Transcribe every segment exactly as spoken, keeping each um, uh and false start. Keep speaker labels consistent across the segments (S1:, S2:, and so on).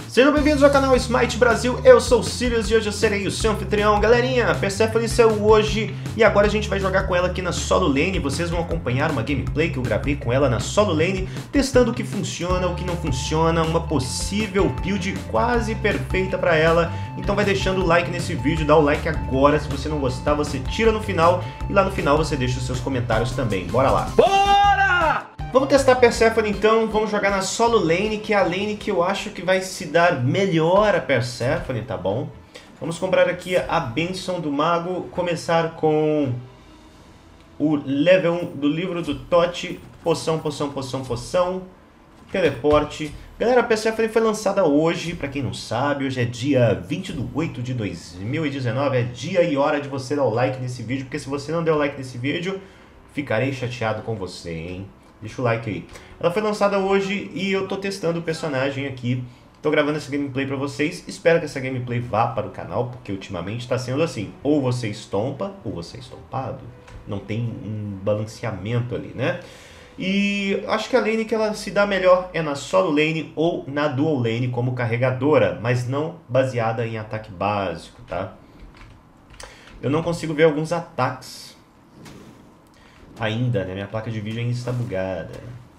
S1: Sejam bem-vindos ao canal Smite Brasil, eu sou o Sirius e hoje eu serei o seu anfitrião. Galerinha, Persephone saiu hoje e agora a gente vai jogar com ela aqui na solo lane. Vocês vão acompanhar uma gameplay que eu gravei com ela na solo lane, testando o que funciona, o que não funciona, uma possível build quase perfeita pra ela. Então vai deixando o like nesse vídeo, dá o like agora, se você não gostar você tira no final e lá no final você deixa os seus comentários também. Bora lá! Bora! Vamos testar Persephone então, vamos jogar na solo lane, que é a lane que eu acho que vai se dar melhor a Persephone, tá bom? Vamos comprar aqui a Bênção do Mago, começar com o level um do livro do Tote, poção, poção, poção, poção, teleporte. Galera, a Persephone foi lançada hoje, pra quem não sabe, hoje é dia vinte de oito de dois mil e dezenove, é dia e hora de você dar o like nesse vídeo, porque se você não der o like nesse vídeo, ficarei chateado com você, hein? Deixa o like aí. Ela foi lançada hoje e eu tô testando o personagem aqui. Tô gravando essa gameplay pra vocês. Espero que essa gameplay vá para o canal, porque ultimamente tá sendo assim. Ou você estompa, ou você é estompado. Não tem um balanceamento ali, né? E acho que a lane que ela se dá melhor é na solo lane ou na dual lane como carregadora, mas não baseada em ataque básico, tá? Eu não consigo ver alguns ataques ainda, né? Minha placa de vídeo ainda está bugada.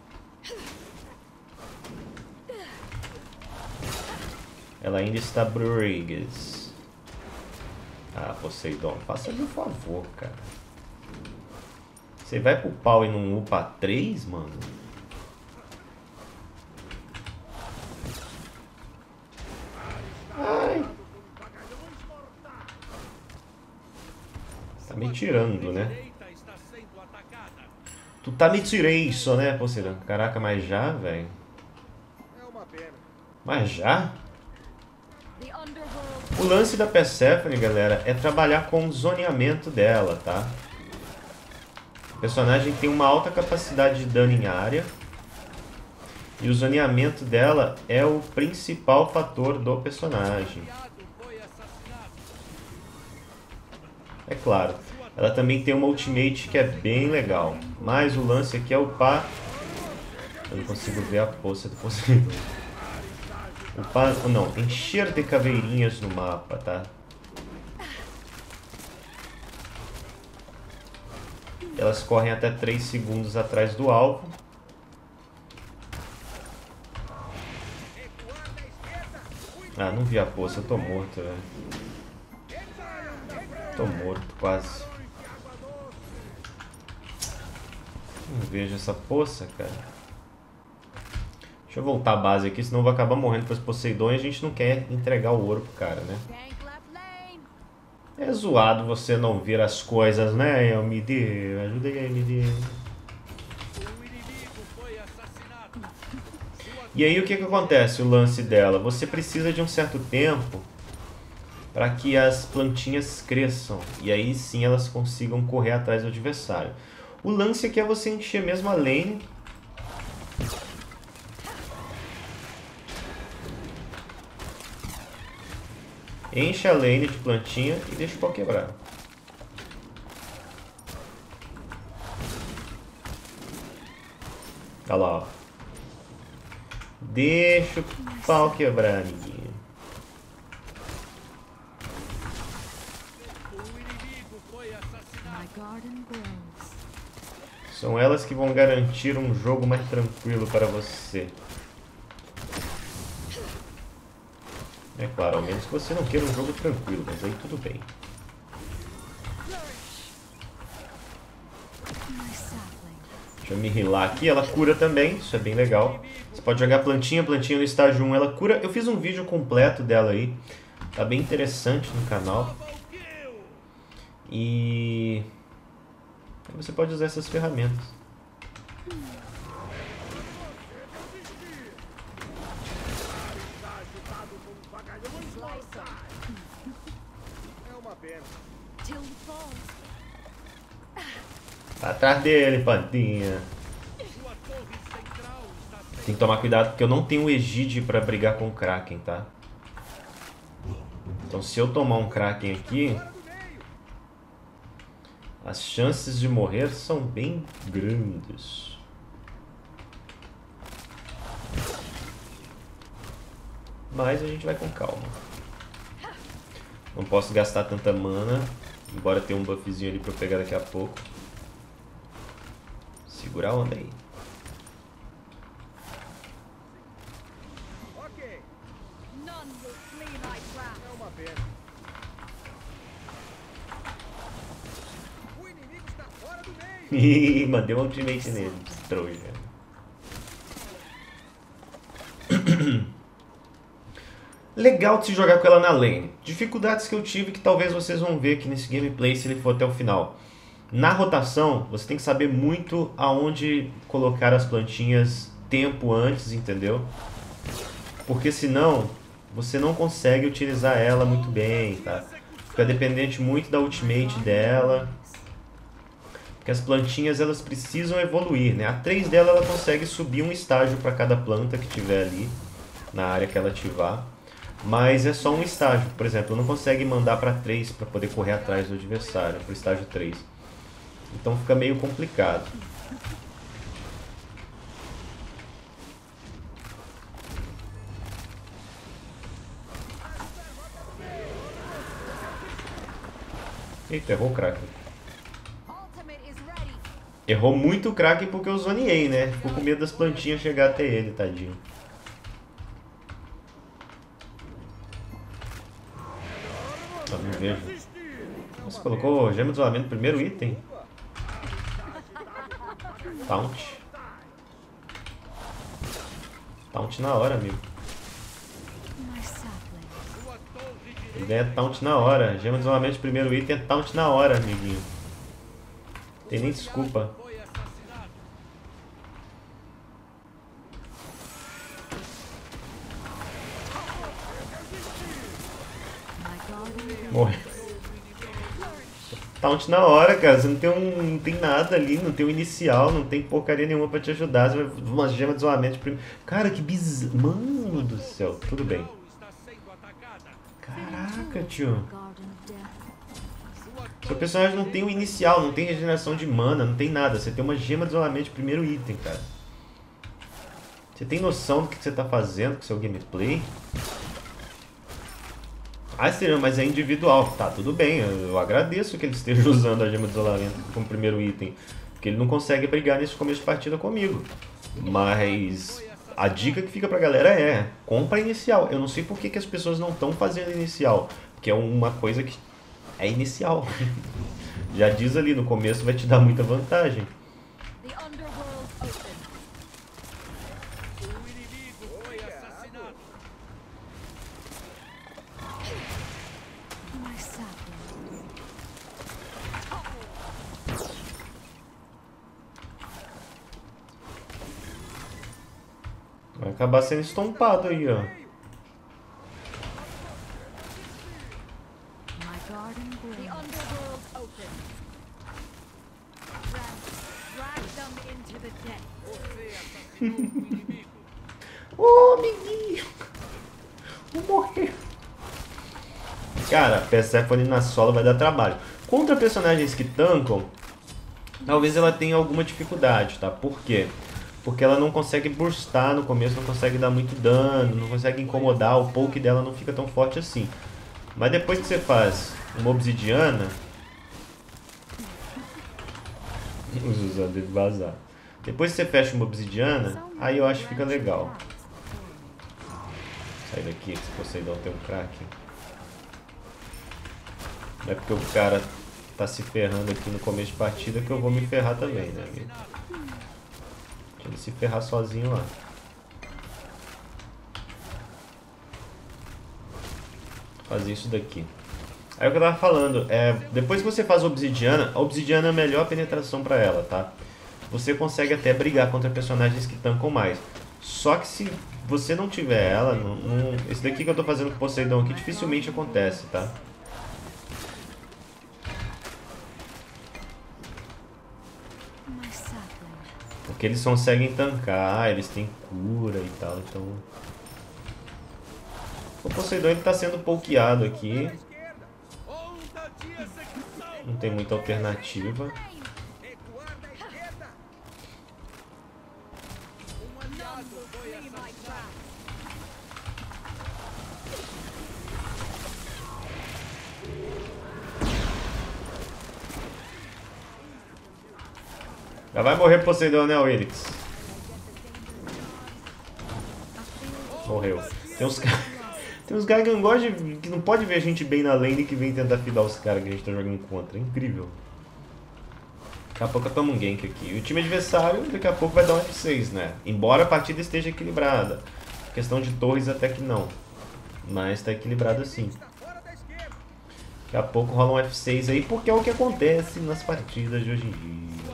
S1: Ela ainda está Briggs. Ah, Poseidon, faça-me um favor, cara. Você vai pro pau e não upa três, mano? Ai. Você tá me tirando, né? Tu tá me tirando isso, né, Poseidon? Caraca, mas já, velho? Mas já? O lance da Persephone, galera, é trabalhar com o zoneamento dela, tá? O personagem tem uma alta capacidade de dano em área. E o zoneamento dela é o principal fator do personagem. É claro. Ela também tem uma ultimate que é bem legal. Mas o lance aqui é upar... Eu não consigo ver a poça do Poseidon. Upar... Não, encher de caveirinhas no mapa, tá? Elas correm até três segundos atrás do alvo. Ah, não vi a poça, eu tô morto, velho. Tô morto, quase. Não vejo essa poça, cara. Deixa eu voltar a base aqui, senão eu vou acabar morrendo com os Poseidon e a gente não quer entregar o ouro pro cara, né? É zoado você não ver as coisas, né, M D? Ajuda aí, M D. E aí o que que acontece, o lance dela? Você precisa de um certo tempo para que as plantinhas cresçam. E aí sim elas consigam correr atrás do adversário. O lance aqui é você encher mesmo a lane. Enche a lane de plantinha e deixa o pau quebrar. Olha lá, ó. Deixa o pau quebrar, amiguinho. São elas que vão garantir um jogo mais tranquilo para você. É claro, ao menos que você não queira um jogo tranquilo, mas aí tudo bem. Deixa eu me healar aqui, ela cura também, isso é bem legal. Você pode jogar plantinha, plantinha no estágio um, ela cura. Eu fiz um vídeo completo dela aí, tá bem interessante no canal. E você pode usar essas ferramentas. Tá atrás dele, Pantinha. Tem que tomar cuidado porque eu não tenho Egide pra brigar com o Kraken, tá? Então se eu tomar um Kraken aqui, as chances de morrer são bem grandes. mas a gente vai com calma. Não posso gastar tanta mana, embora tenha um buffzinho ali pra eu pegar daqui a pouco. Segura a onda aí. Ih, mandei um ultimate nele, trouxa. Legal de se jogar com ela na lane. Dificuldades que eu tive que talvez vocês vão ver aqui nesse gameplay se ele for até o final. Na rotação, você tem que saber muito aonde colocar as plantinhas tempo antes, entendeu? Porque senão você não consegue utilizar ela muito bem, tá? Fica dependente muito da ultimate dela. Porque as plantinhas elas precisam evoluir, né? A três dela ela consegue subir um estágio para cada planta que tiver ali na área que ela ativar. Mas é só um estágio. Por exemplo, não consegue mandar para três para poder correr atrás do adversário, para o estágio três. Então fica meio complicado. Eita, errou o Kraken. Errou muito o Kraken porque eu zoneei, né? Ficou com medo das plantinhas chegar até ele, tadinho. Não, não vejo. Você colocou gema de isolamento no primeiro item? Taunt. Taunt na hora, amigo. Ele ganha taunt na hora. Gema de isolamento de primeiro item é taunt na hora, amiguinho. Tem nem desculpa. Morre. Taunt na hora, cara. Você não tem, um, não tem nada ali, não tem um inicial, não tem porcaria nenhuma pra te ajudar. Você vai uma gema de isolamento de primeiro. Cara, que bizarro. Mano do céu. Tudo bem. Caraca, tio. Seu personagem não tem um inicial, não tem regeneração de mana, não tem nada. Você tem uma gema de isolamento de primeiro item, cara. Você tem noção do que você tá fazendo com seu gameplay? Ah, seria, mas é individual. Tá, tudo bem. Eu agradeço que ele esteja usando a gema de isolamento como primeiro item. Porque ele não consegue brigar nesse começo de partida comigo. Mas a dica que fica pra galera é: compra inicial. Eu não sei por que, que as pessoas não estão fazendo inicial. Porque é uma coisa que é inicial. Já diz ali, no começo vai te dar muita vantagem. Vai acabar sendo estompado aí, ó. Ô, oh, amiguinho. Vou morrer. Cara, Persephone na solo vai dar trabalho. Contra personagens que tancam, talvez ela tenha alguma dificuldade, tá? Por quê? Porque ela não consegue burstar no começo, não consegue dar muito dano, não consegue incomodar, o poke dela não fica tão forte assim. Mas depois que você faz uma obsidiana... Os usando ele vazar. Depois que você fecha uma obsidiana, aí eu acho que fica legal. Sai daqui, se Poseidon tem um Kraken. Não é porque o cara tá se ferrando aqui no começo de partida que eu vou me ferrar também, né, amigo? Deixa ele se ferrar sozinho lá. Fazer isso daqui. Aí o que eu tava falando, é, depois que você faz a obsidiana, a obsidiana é a melhor penetração pra ela, tá? Você consegue até brigar contra personagens que tancam mais. Só que se você não tiver ela, não, não, esse daqui que eu tô fazendo com o Poseidon aqui dificilmente acontece, tá? Porque eles conseguem tancar, eles têm cura e tal, então... O Poseidon ele tá sendo pokeado aqui. Não tem muita alternativa. Já vai morrer Poseidon, né, Wilix? Morreu. Tem uns caras... Tem uns caras que não gostam de... que não pode ver a gente bem na lane que vem tentar fidar os caras que a gente tá jogando contra. É incrível. Daqui a pouco eu tomo um gank aqui. E o time adversário daqui a pouco vai dar um F seis, né? Embora a partida esteja equilibrada. Questão de torres até que não. Mas tá equilibrado sim. Daqui a pouco rola um F seis aí, porque é o que acontece nas partidas de hoje em dia.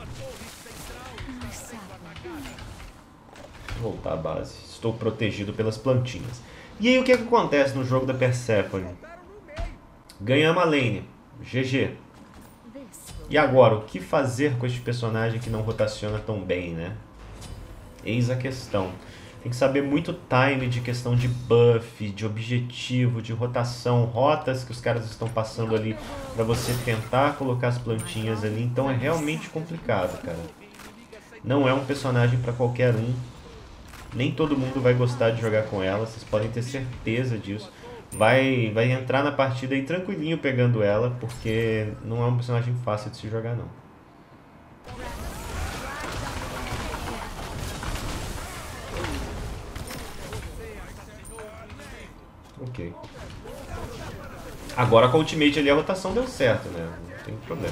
S1: Vou voltar à base. Estou protegido pelas plantinhas. E aí o que, que acontece no jogo da Persephone? Ganhamos a lane. G G. E agora, o que fazer com este personagem que não rotaciona tão bem, né? Eis a questão. Tem que saber muito time de questão de buff, de objetivo, de rotação, rotas que os caras estão passando ali pra você tentar colocar as plantinhas ali. Então é realmente complicado, cara. Não é um personagem pra qualquer um. Nem todo mundo vai gostar de jogar com ela, vocês podem ter certeza disso. Vai, vai entrar na partida aí tranquilinho pegando ela, porque não é um personagem fácil de se jogar não. Ok. Agora com a ultimate ali a rotação deu certo, né? Não tem problema.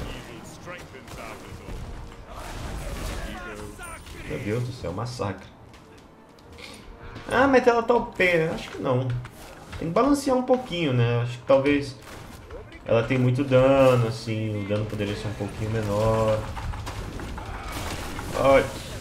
S1: Meu Deus do céu, massacre. Ah, mas ela tá O P, né? Acho que não. Tem que balancear um pouquinho, né? Acho que talvez ela tem muito dano, assim, o dano poderia ser um pouquinho menor. Olha.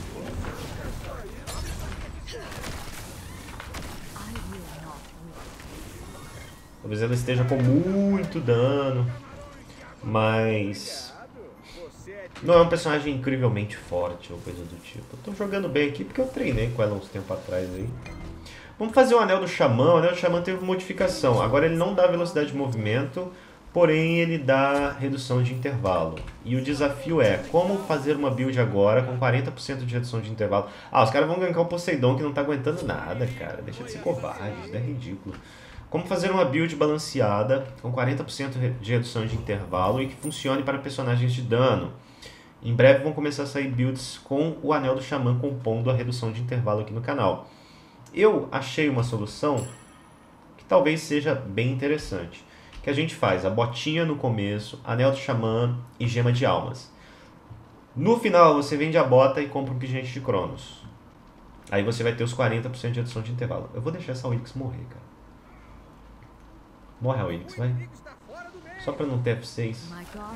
S1: Talvez ela esteja com muito dano, mas não é um personagem incrivelmente forte ou coisa do tipo. Eu tô jogando bem aqui porque eu treinei com ela uns tempo atrás aí. Vamos fazer o Anel do Xamã. O Anel do Xamã teve modificação. Agora ele não dá velocidade de movimento, porém ele dá redução de intervalo. E o desafio é como fazer uma build agora com quarenta por cento de redução de intervalo. Ah, os caras vão gankar o Poseidon que não tá aguentando nada, cara. Deixa de ser covarde, isso é ridículo. Como fazer uma build balanceada com quarenta por cento de redução de intervalo e que funcione para personagens de dano. Em breve vão começar a sair builds com o Anel do Xamã compondo a redução de intervalo aqui no canal. Eu achei uma solução que talvez seja bem interessante. Que a gente faz a botinha no começo, Anel do Xamã e Gema de Almas. No final você vende a bota e compra um Pingente de Cronos. Aí você vai ter os quarenta por cento de redução de intervalo. Eu vou deixar essa Wilix morrer, cara. Morre a Wilix, vai. Só pra não ter F seis.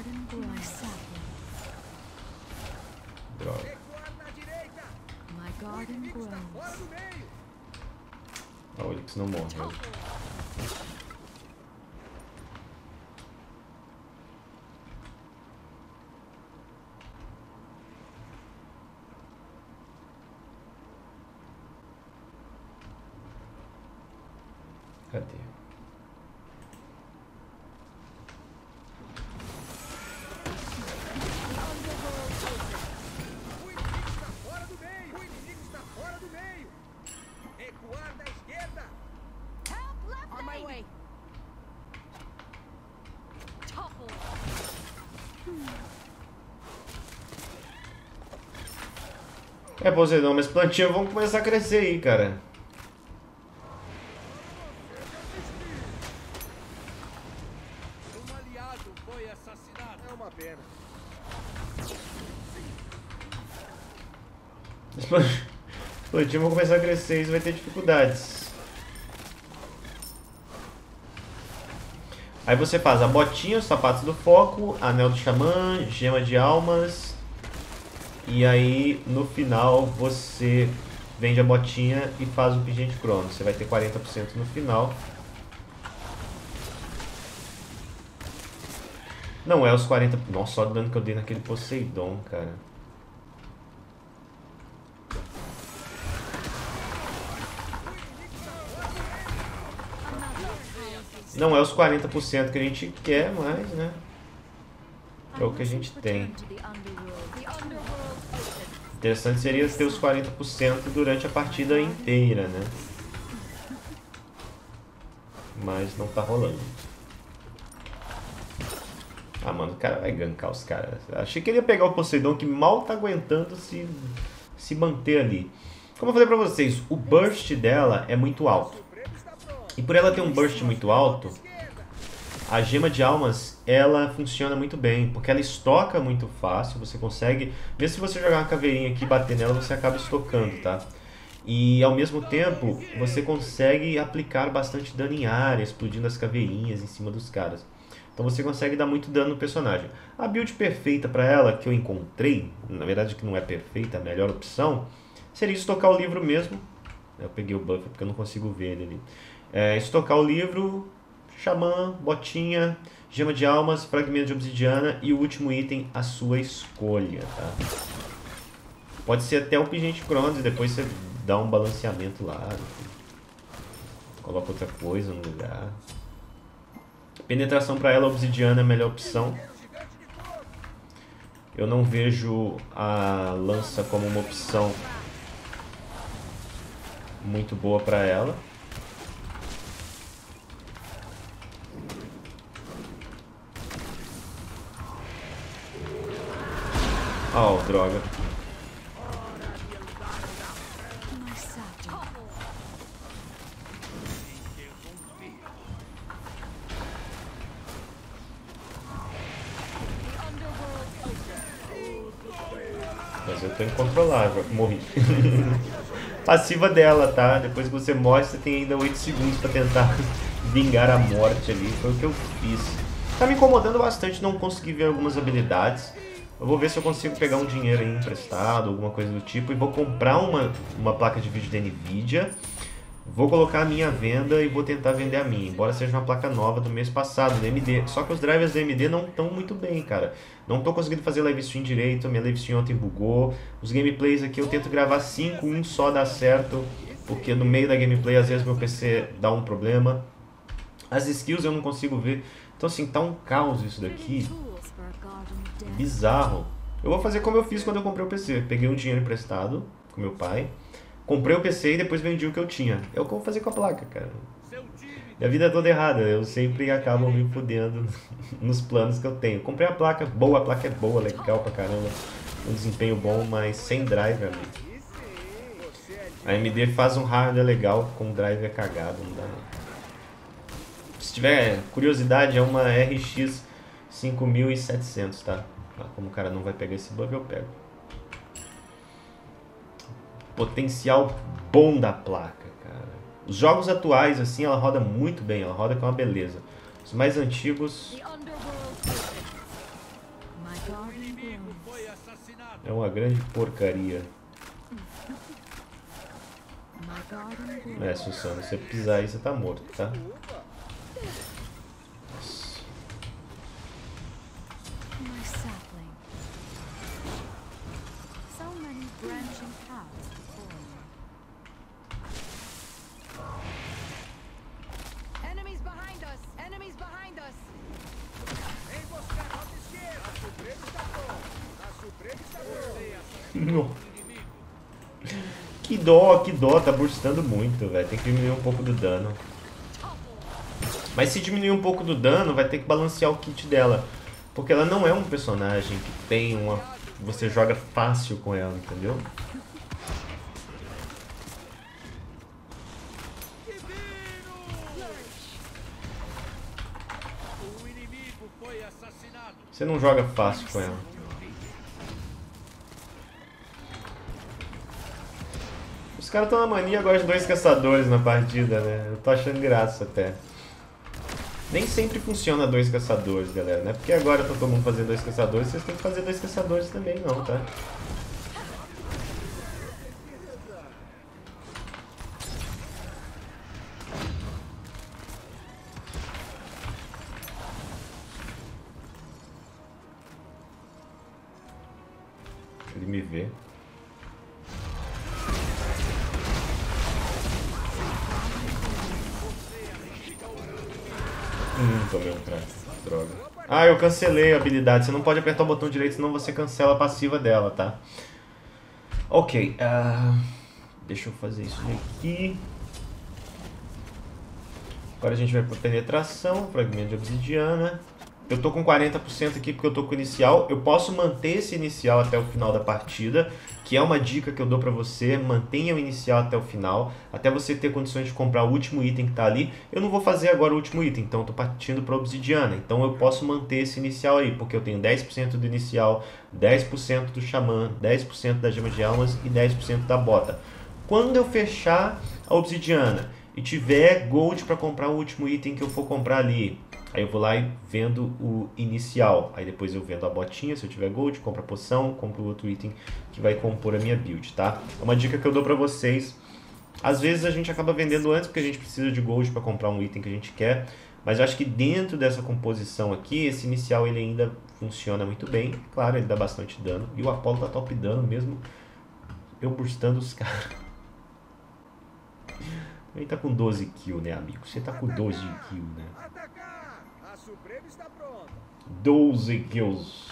S1: Droga. A Wilix não morreu. Cadê? É, Poseidon, mas plantinhas vão começar a crescer aí, cara.
S2: Um aliado foi assassinado. É uma pena.
S1: As plantinhas vão começar a crescer e você vai ter dificuldades. Aí você faz a botinha, os sapatos do foco, anel do xamã, gema de almas. E aí no final você vende a botinha e faz o pingente crono. Você vai ter quarenta por cento no final. Não é os quarenta por cento. Nossa, só o dano que eu dei naquele Poseidon, cara. Não é os quarenta por cento que a gente quer, mas, né? É o que a gente tem. Interessante seria ter os quarenta por cento durante a partida inteira, né? Mas não tá rolando. Ah, mano, o cara vai gankar os caras. Achei que ele ia pegar o Poseidon, que mal tá aguentando se, se manter ali. Como eu falei pra vocês, o burst dela é muito alto. E por ela ter um burst muito alto, a gema de almas, ela funciona muito bem, porque ela estoca muito fácil, você consegue... Mesmo se você jogar uma caveirinha aqui e bater nela, você acaba estocando, tá? E ao mesmo tempo, você consegue aplicar bastante dano em área, explodindo as caveirinhas em cima dos caras. Então você consegue dar muito dano no personagem. A build perfeita pra ela, que eu encontrei, na verdade que não é perfeita, a melhor opção, seria estocar o livro mesmo. Eu peguei o buff porque eu não consigo ver ele ali. É, estocar o livro, xamã, botinha, gema de almas, fragmento de obsidiana e o último item, a sua escolha, tá? Pode ser até o pingente Cronos e depois você dá um balanceamento lá. Coloca outra coisa no lugar. Penetração para ela, obsidiana é a melhor opção. Eu não vejo a lança como uma opção muito boa para ela. Oh, droga. Mas eu tô incontrolável, morri. Passiva dela, tá? Depois que você morre, você tem ainda oito segundos pra tentar vingar a morte ali. Foi o que eu fiz. Tá me incomodando bastante não conseguir ver algumas habilidades. Eu vou ver se eu consigo pegar um dinheiro aí emprestado, alguma coisa do tipo. E vou comprar uma, uma placa de vídeo da Nvidia. Vou colocar a minha à venda e vou tentar vender a minha. Embora seja uma placa nova do mês passado, da A M D. Só que os drivers da A M D não estão muito bem, cara. Não tô conseguindo fazer live stream direito. Minha live stream ontem bugou. Os gameplays aqui eu tento gravar cinco, um só dá certo. Porque no meio da gameplay às vezes meu P C dá um problema. As skills eu não consigo ver. Então assim, tá um caos isso daqui. Bizarro. Eu vou fazer como eu fiz quando eu comprei o P C. Peguei um dinheiro emprestado com meu pai. Comprei o P C e depois vendi o que eu tinha. É o que eu vou fazer com a placa, cara. Minha vida é toda errada. Eu sempre acabo me fudendo nos planos que eu tenho. Comprei a placa, boa, a placa é boa, legal pra caramba. Um desempenho bom, mas sem driver, amigo. A A M D faz um hardware legal, com driver cagado, não dá não. Se tiver curiosidade, é uma R X cinco mil e setecentos, tá? Como o cara não vai pegar esse bug, eu pego. Potencial bom da placa, cara. Os jogos atuais, assim, ela roda muito bem, ela roda com uma beleza. Os mais antigos... é uma grande porcaria. É, Susana, se você pisar aí, você tá morto, tá? Que dó, que dó, tá burstando muito, velho. Tem que diminuir um pouco do dano. Mas se diminuir um pouco do dano, vai ter que balancear o kit dela. Porque ela não é um personagem que tem uma... você joga fácil com ela, entendeu? Você não joga fácil com ela. Os caras estão na mania agora de dois caçadores na partida, né? Eu tô achando graça até. Nem sempre funciona dois caçadores, galera. Não é porque agora tá todo mundo fazendo dois caçadores, vocês têm que fazer dois caçadores também, não, tá? Ele me vê. Hum, tomei um crack. Droga. Ah, eu cancelei a habilidade. Você não pode apertar o botão direito, senão você cancela a passiva dela, tá? Ok. Uh, deixa eu fazer isso aqui. Agora a gente vai para penetração, fragmento de obsidiana. Eu tô com quarenta por cento aqui porque eu tô com o inicial. Eu posso manter esse inicial até o final da partida, que é uma dica que eu dou pra você. Mantenha o inicial até o final, até você ter condições de comprar o último item que tá ali. Eu não vou fazer agora o último item, então eu tô partindo pra obsidiana. Então eu posso manter esse inicial aí, porque eu tenho dez por cento do inicial, dez por cento do xamã, dez por cento da gema de almas e dez por cento da bota. Quando eu fechar a obsidiana e tiver gold pra comprar o último item que eu for comprar ali, aí eu vou lá e vendo o inicial. Aí depois eu vendo a botinha, se eu tiver gold, compro a poção, compro outro item que vai compor a minha build, tá? É uma dica que eu dou pra vocês. Às vezes a gente acaba vendendo antes porque a gente precisa de gold pra comprar um item que a gente quer. Mas eu acho que dentro dessa composição aqui, esse inicial ele ainda funciona muito bem. Claro, ele dá bastante dano. E o Apollo tá top dano mesmo eu burstando os caras. Ele tá com doze kills, né, amigo? Você tá com doze kills, né? doze kills.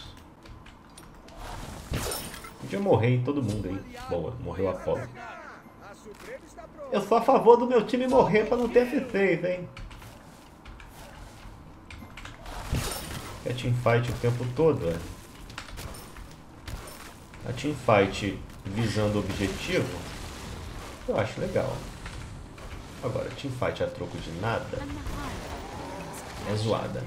S1: Podia morrer todo mundo aí. Boa, morreu a Apollo. Eu sou a favor do meu time morrer pra não ter F seis, hein? É teamfight o tempo todo, é? A teamfight visando o objetivo, eu acho legal. Agora, teamfight a troco de nada é zoada.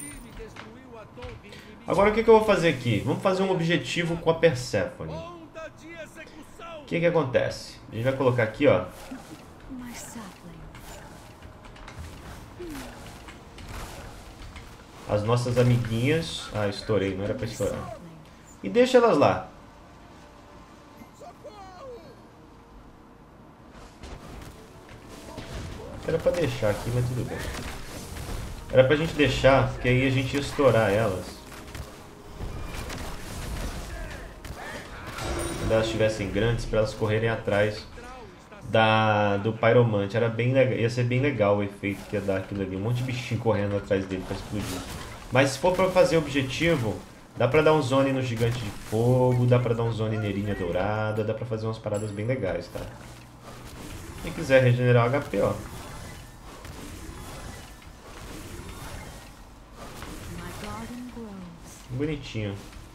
S1: Agora o que, que eu vou fazer aqui? Vamos fazer um objetivo com a Persephone. O que que acontece? A gente vai colocar aqui, ó. As nossas amiguinhas. Ah, estourei, não era pra estourar. E deixa elas lá. Era pra deixar aqui, mas tudo bem. Era pra gente deixar, porque aí a gente ia estourar elas. Quando elas estivessem grandes, pra elas correrem atrás da, do Pyromante. Era bem legal, ia ser bem legal o efeito que ia dar aquilo ali. Um monte de bichinho correndo atrás dele pra explodir. Mas se for pra fazer objetivo, dá pra dar um zone no Gigante de Fogo, dá pra dar um zone Neirinha Dourada, dá pra fazer umas paradas bem legais, tá? Quem quiser regenerar o H P, ó. Bonitinho.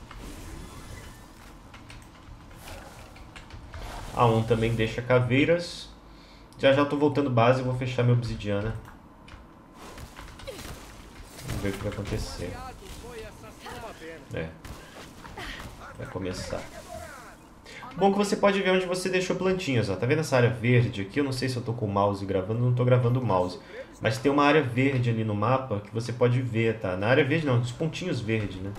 S1: A um também deixa caveiras. Já já tô voltando base e vou fechar minha obsidiana. Vamos ver o que vai acontecer. É. Vai começar. Bom que você pode ver onde você deixou plantinhas, ó. Tá vendo essa área verde aqui? Eu não sei se eu tô com o mouse gravando, não tô gravando o mouse. Mas tem uma área verde ali no mapa que você pode ver, tá? Na área verde não, nos pontinhos verdes, né?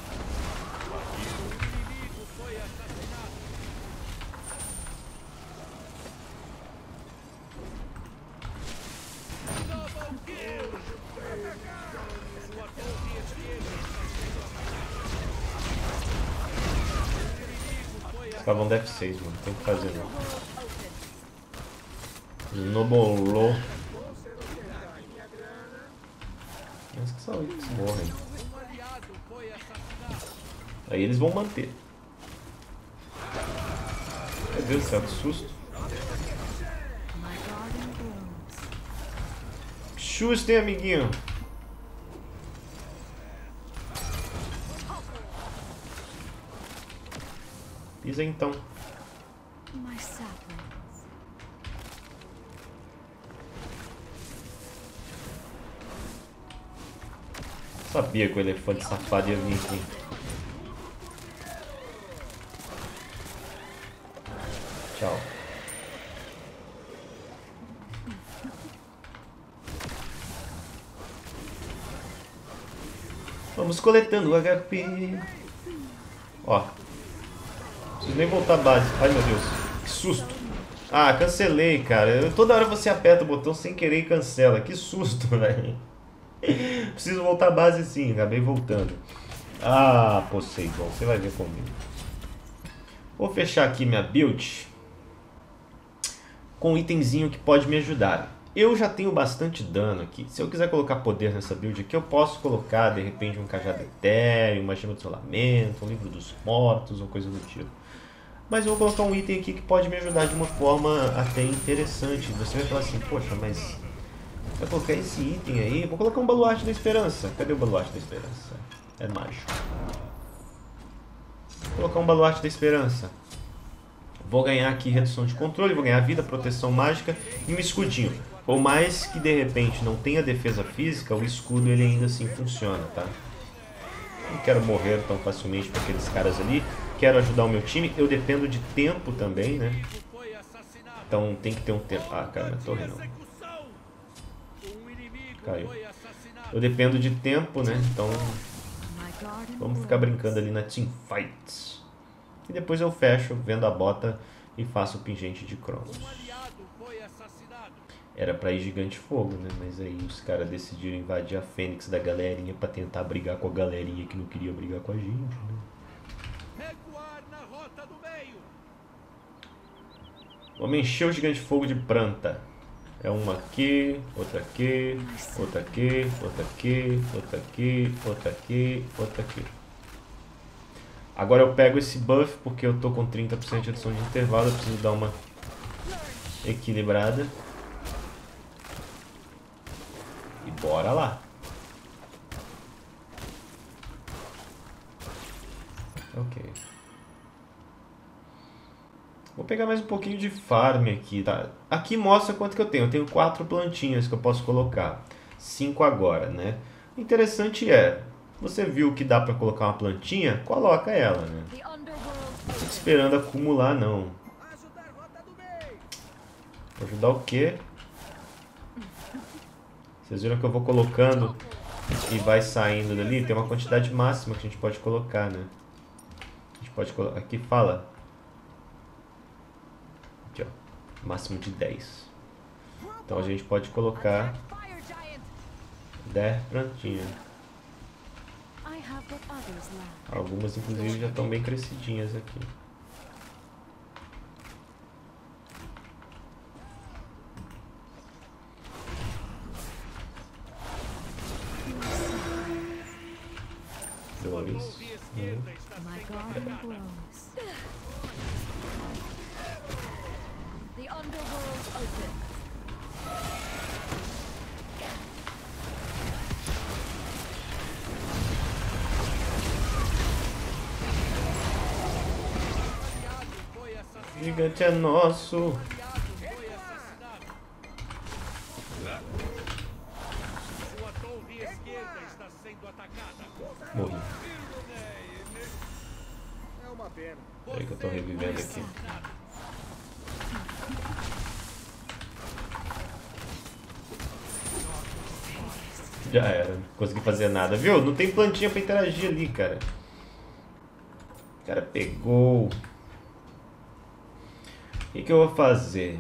S1: Estavam de F seis, mano. Tem que fazer, não. Nobolou. Mas que são eles que morrem. Aí eles vão manter. Meu Deus do céu, que susto. Que susto, hein, amiguinho? Pisa então. Sabia que o elefante safado ia vir aqui. Tchau. Vamos coletando o H P. Ó. Não preciso nem voltar à base. Ai, meu Deus. Que susto. Ah, cancelei, cara. Eu, toda hora você aperta o botão sem querer e cancela. Que susto, velho. Preciso voltar à base sim. Acabei voltando. Ah, Poseidon. Você vai ver comigo. Vou fechar aqui minha build com um itemzinho que pode me ajudar. Eu já tenho bastante dano aqui. Se eu quiser colocar poder nessa build aqui, eu posso colocar, de repente, um cajado etéreo, uma gema de isolamento, um livro dos mortos, ou coisa do tipo. Mas eu vou colocar um item aqui que pode me ajudar de uma forma até interessante. Você vai falar assim, poxa, mas Vai colocar esse item aí. Vou colocar um baluarte da esperança. Cadê o baluarte da esperança? É mágico. Vou colocar um baluarte da esperança. Vou ganhar aqui redução de controle, vou ganhar vida, proteção mágica e um escudinho. Por mais que de repente não tenha defesa física, o escudo ele ainda assim funciona, tá? Não quero morrer tão facilmente por aqueles caras ali. Quero ajudar o meu time. Eu dependo de tempo também, né? Então tem que ter um tempo. Ah, cara, minha torre não. Caiu. Eu dependo de tempo, né? Então vamos ficar brincando ali na teamfights. E depois eu fecho, vendo a bota e faço o pingente de Cronos. Era pra ir gigante fogo, né? Mas aí os caras decidiram invadir a Fênix da galerinha pra tentar brigar com a galerinha que não queria brigar com a gente, né? Vamos encher o gigante fogo de planta. É uma aqui, outra aqui, outra aqui, outra aqui, outra aqui, outra aqui, outra aqui. Agora eu pego esse buff porque eu tô com trinta por cento de adição de intervalo. Eu preciso dar uma equilibrada. E bora lá. Ok. Vou pegar mais um pouquinho de farm aqui, tá? Aqui mostra quanto que eu tenho. Eu tenho quatro plantinhas que eu posso colocar. Cinco agora, né? O interessante é, você viu que dá pra colocar uma plantinha? Coloca ela, né? Não fica esperando acumular, não. Ajudar o quê? Vocês viram que eu vou colocando e vai saindo dali? Tem uma quantidade máxima que a gente pode colocar, né? A gente pode colocar... Aqui fala... Aqui, ó. Máximo de dez. Então a gente pode colocar dez plantinhas. Algumas inclusive já estão bem crescidinhas aqui. Dois. Um. O gigante é nosso. Morri. Peraí que eu tô revivendo aqui. Já era, não consegui fazer nada, viu? Não tem plantinha pra interagir ali, cara. O cara pegou. O que que eu vou fazer?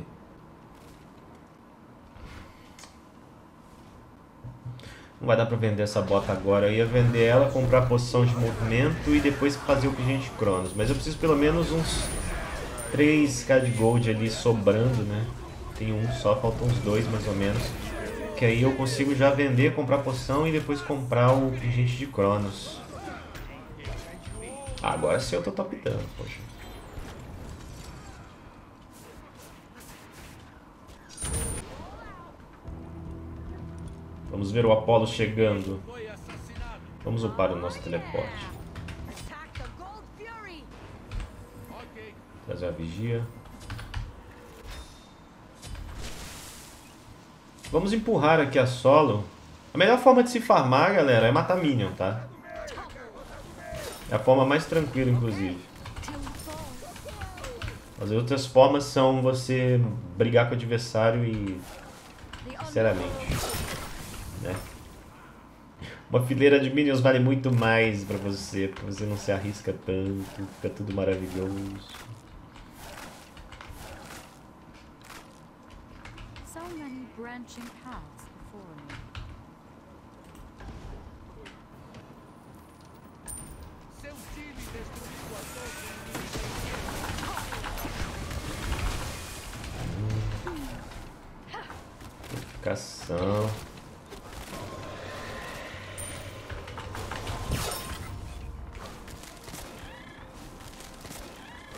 S1: Não vai dar pra vender essa bota agora. Eu ia vender ela, comprar poção de movimento e depois fazer o pingente de Cronos. Mas eu preciso pelo menos uns três K de gold ali sobrando, né? Tem um só, faltam uns dois mais ou menos. Que aí eu consigo já vender, comprar poção e depois comprar o pingente de Cronos. Ah, agora sim eu tô topitando, poxa. Vamos ver o Apolo chegando. Vamos upar o nosso teleporte. Trazer a vigia. Vamos empurrar aqui a solo. A melhor forma de se farmar, galera, é matar minion, tá? É a forma mais tranquila, inclusive. As outras formas são você brigar com o adversário e... Sinceramente, né? Uma fileira de minions vale muito mais pra você, porque você não se arrisca tanto, fica tudo maravilhoso.
S3: So many branching paths before me.
S2: Seu time destruiu a torre.
S1: Notificação.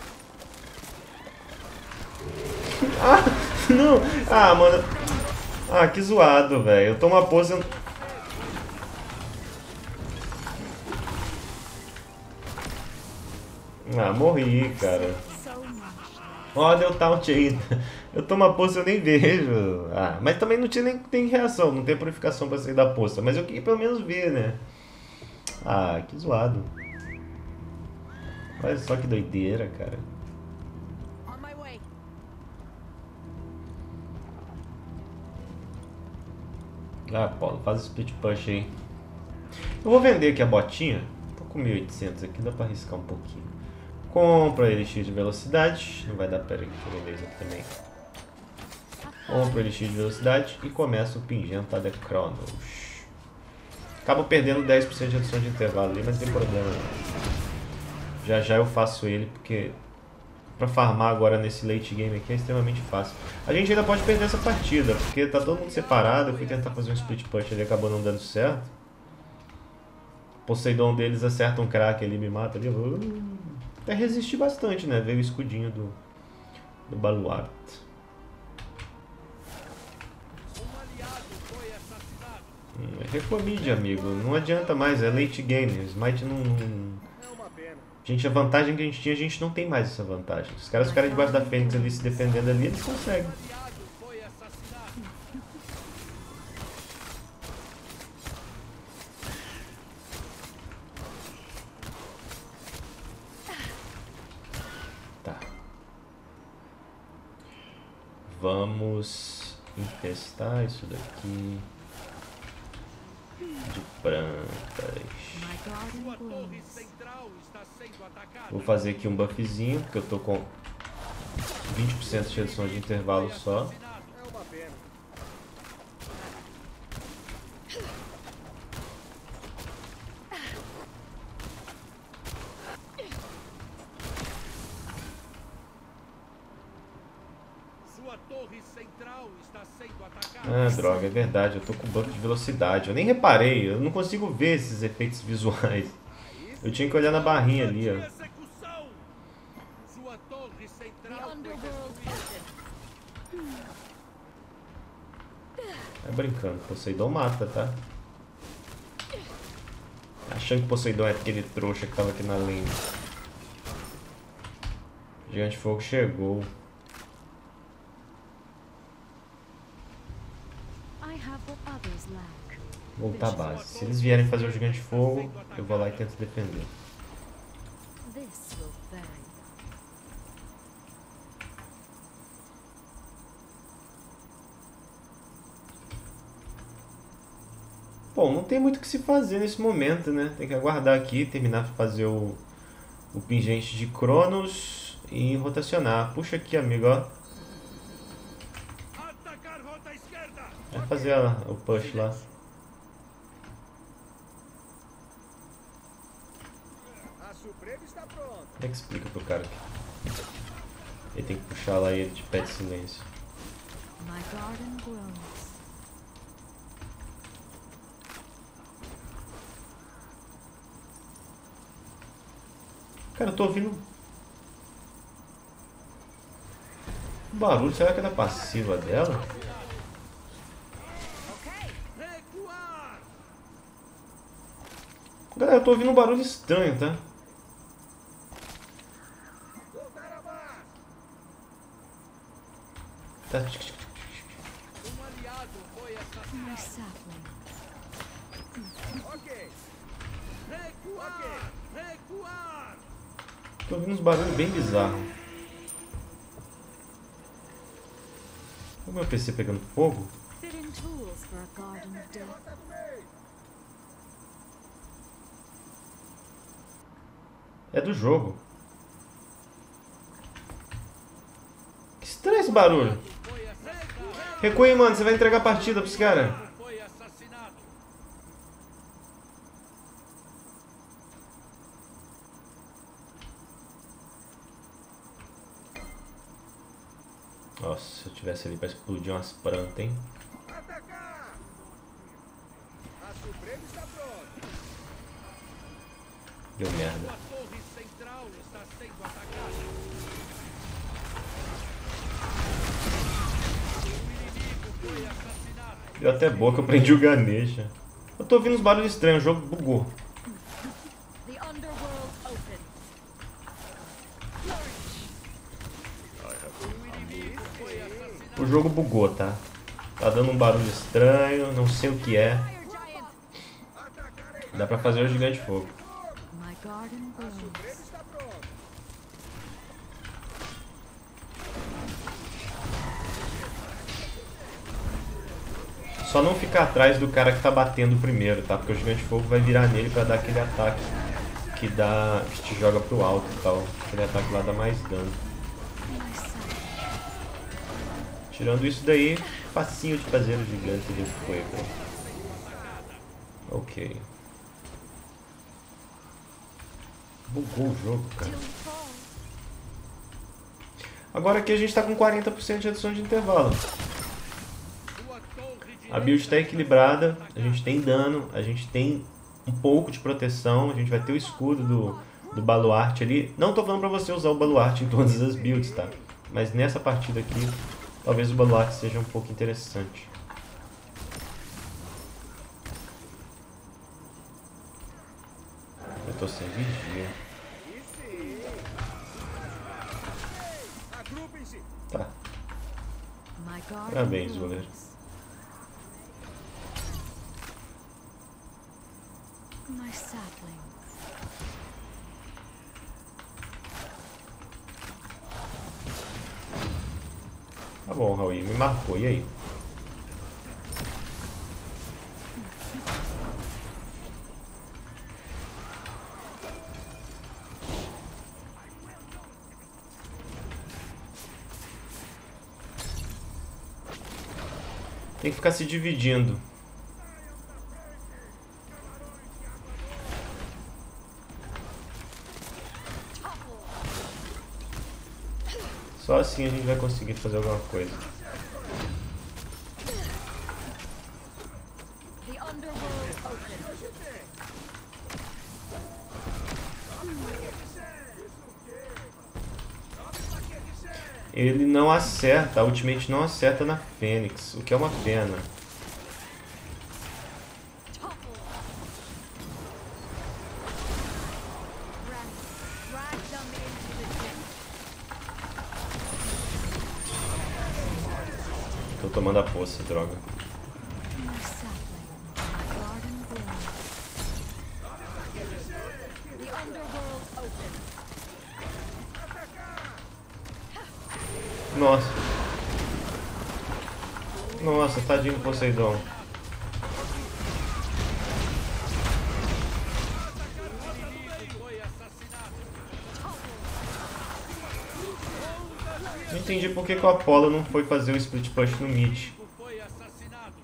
S1: Ah, não! Ah, mano. Ah, que zoado, velho. Eu tô uma pose... Ah, morri, cara. Ó, deu taunt aí. Eu tô uma poça, eu nem vejo. Ah, mas também não tinha nem tem reação, não tem purificação pra sair da poça. Mas eu queria pelo menos ver, né? Ah, que zoado. Olha só que doideira, cara.
S3: On my way.
S1: Ah, Paulo, faz o split push aí. Eu vou vender aqui a botinha. Tô com mil e oitocentos aqui, dá pra arriscar um pouquinho. Compra elixir de velocidade. Não vai dar, pera aí, deixa eu vender isso aqui também. Compra elixir de velocidade e começa o Pingenta de Cronos. Acabo perdendo dez por cento de adição de intervalo ali, mas não tem problema não. Já já eu faço ele, porque pra farmar agora nesse late game aqui é extremamente fácil. A gente ainda pode perder essa partida, porque tá todo mundo separado. Eu fui tentar fazer um split push ali, acabou não dando certo. Poseidon deles acerta um crack ali, me mata ali. Até resisti bastante, né? Veio o escudinho do, do Baluarte. Hum, recua mid, amigo. Não adianta mais, é late game. O Smite não, não... Gente, a vantagem que a gente tinha, a gente não tem mais essa vantagem. Os caras ficarem debaixo da Fênix ali se defendendo ali, eles conseguem. Tá. Vamos infestar isso daqui de plantas. Vou fazer aqui um buffzinho, porque eu tô com vinte por cento de redução de intervalo só. Ah, droga, é verdade, eu tô com buff de velocidade. Eu nem reparei, eu não consigo ver esses efeitos visuais. Eu tinha que olhar na barrinha ali, ó. Tá brincando, Poseidon mata, tá? Achando que Poseidon é aquele trouxa que tava aqui na lane. Gigante de Fogo chegou. Voltar à base. Se eles vierem fazer o Gigante de Fogo, eu vou lá e tento defender. Bom, não tem muito o que se fazer nesse momento, né? Tem que aguardar aqui, terminar de fazer o, o Pingente de Cronos e rotacionar. Puxa aqui, amigo, ó. Vai fazer a, o push lá. Como é que explica pro cara aqui? Ele tem que puxar lá e ele te pede silêncio. Cara, eu tô ouvindo um barulho. Será que é da passiva dela? Galera, eu tô ouvindo um barulho estranho, tá? Tá. Tô ouvindo uns barulhos bem bizarros. Olha o meu P C pegando fogo. É do jogo. Que estranho esse barulho. Recue, mano, você vai entregar a partida pros caras. Nossa, se eu tivesse ali pra explodir umas plantas, hein? Deu merda. Deu até boa que eu prendi o Ganesha. Eu tô ouvindo uns barulhos estranhos, o jogo bugou.
S3: The underworld open.
S1: O jogo bugou, tá? Tá dando um barulho estranho, não sei o que é.
S3: Fire giant.
S1: Dá pra fazer o gigante de fogo.
S3: My garden grows.
S1: Só não ficar atrás do cara que tá batendo primeiro, tá? Porque o gigante de fogo vai virar nele pra dar aquele ataque que dá, que te joga pro alto e tal. Aquele ataque lá dá mais dano.
S3: My son.
S1: Tirando isso daí, facinho de fazer o gigante de fogo. Ok. Bugou o jogo, cara.
S3: Till fall.
S1: Agora aqui a gente tá com quarenta por cento de redução de intervalo. A build está equilibrada, a gente tem dano, a gente tem um pouco de proteção, a gente vai ter o escudo do, do baluarte ali. Não tô falando pra você usar o baluarte em todas as builds, tá? Mas nessa partida aqui, talvez o baluarte seja um pouco interessante. Eu tô sem vigia. Tá.
S3: My garden
S1: Parabéns,
S3: grows.
S1: goleiro.
S3: My sapling.
S1: Tá bom, Raul, me marcou, e aí? Tem que ficar se dividindo. Só assim a gente vai conseguir fazer alguma coisa.
S3: The underworld open.
S1: Ele não acerta, a ultimate não acerta na Fênix, o que é uma pena.
S3: Drag, drag them into the pit.
S1: Tô tomando a poça, droga.
S3: My sapling. My garden grows. The underworld open.
S1: Nossa. Nossa, tadinho do Poseidon. Não entendi por que, que o Apollo não foi fazer o split push no mid.
S2: Foi assassinado.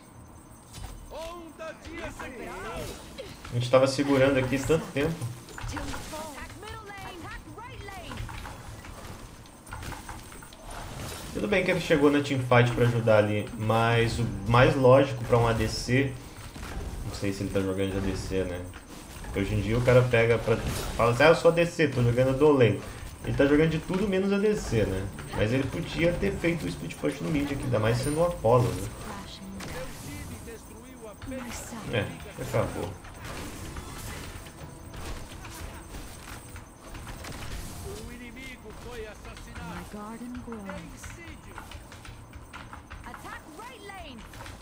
S2: Onda de execução.
S1: A gente tava segurando aqui tanto tempo.
S3: Till fall. Attack middle lane. Attack right lane.
S1: Tudo bem que ele chegou na teamfight pra ajudar ali, mas o mais lógico pra um A D C... Não sei se ele tá jogando de A D C, né? Hoje em dia o cara pega pra... Fala assim, ah, eu sou A D C, tô jogando do lane. Ele tá jogando de tudo menos A D C, né? Mas ele podia ter feito o split push no mid aqui, ainda mais sendo o Apollo, né?
S3: Crashing down.
S2: Destruiu a
S3: My sapling.
S1: É, acabou.
S2: O inimigo foi assassinado.
S3: My garden grows.
S2: Incídio.
S3: Attack right lane.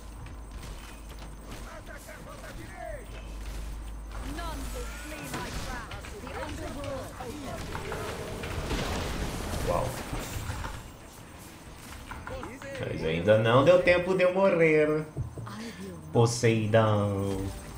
S3: None will flee my trap. The underworld open.
S1: Uau. Mas ainda não deu tempo de eu morrer.
S3: I will
S1: Poseidon.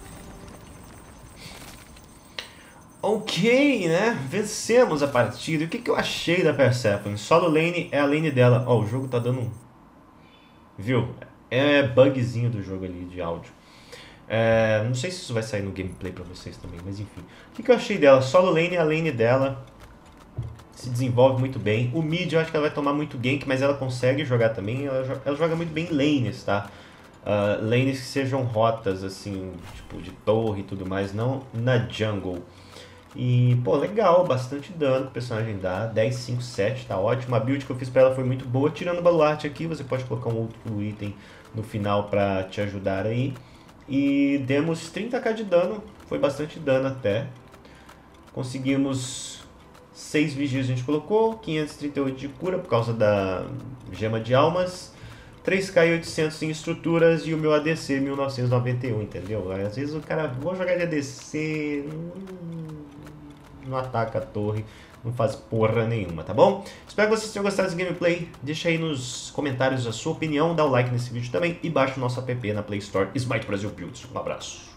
S1: Ok, né? Vencemos a partida. E o que, que eu achei da Persephone? Solo lane é a lane dela. Ó, o jogo tá dando um... Viu? É bugzinho do jogo ali, de áudio. É, não sei se isso vai sair no gameplay pra vocês também, mas enfim. O que, que eu achei dela? Solo lane é a lane dela. Se desenvolve muito bem. O mid eu acho que ela vai tomar muito gank, mas ela consegue jogar também. Ela, jo- ela joga muito bem lanes, tá? Uh, lanes que sejam rotas, assim, tipo de torre e tudo mais, não na jungle. E, pô, legal, bastante dano que o personagem dá. dez, cinco, sete, tá ótimo. A build que eu fiz pra ela foi muito boa. Tirando o baluarte aqui, você pode colocar um outro item no final pra te ajudar aí. E demos trinta k de dano, foi bastante dano até. Conseguimos seis vigias a gente colocou, quinhentos e trinta e oito de cura por causa da gema de almas, três mil e oitocentos em estruturas e o meu A D C mil novecentos e noventa e um, entendeu? Às vezes o cara, vou jogar de A D C, não ataca a torre, não faz porra nenhuma, tá bom? Espero que vocês tenham gostado desse gameplay. Deixa aí nos comentários a sua opinião, dá o like nesse vídeo também e baixa o nosso app na Play Store, Smite Brasil Builds. Um abraço.